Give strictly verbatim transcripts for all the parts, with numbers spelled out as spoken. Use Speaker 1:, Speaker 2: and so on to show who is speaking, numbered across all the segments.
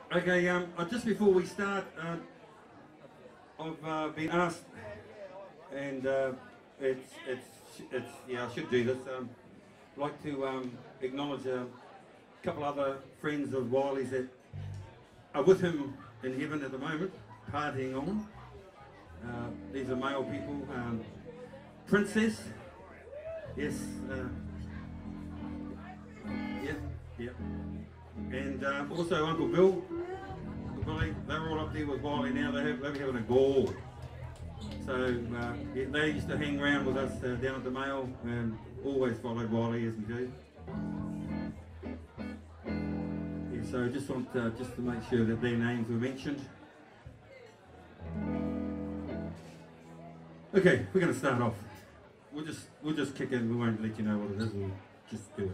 Speaker 1: Okay, um, uh, just before we start, uh, I've uh, been asked, and uh, it's, it's, it's, yeah, I should do this. Um, I'd like to um, acknowledge a couple other friends of Wiley's that are with him in heaven at the moment, partying on. Uh, these are male people. Um, Princess, yes, uh, yeah, yeah. And uh, also Uncle Bill, Uncle Billy, they're all up there with Wiley now. They have, they're having a ball. So uh, yeah, they used to hang around with us uh, down at the Mail and always followed Wiley as we do. Yeah, so just want uh, just to make sure that their names were mentioned. Okay, we're going to start off. We'll just we'll just kick in. We won't let you know what it is. We'll just do it.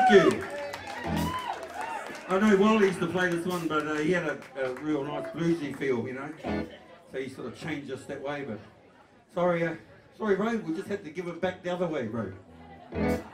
Speaker 1: Thank you. I know Wally used to play this one, but uh, he had a, a real nice bluesy feel, you know. So he sort of changed us that way. But sorry, uh, sorry, Ray. We just had to give it back the other way, Ray.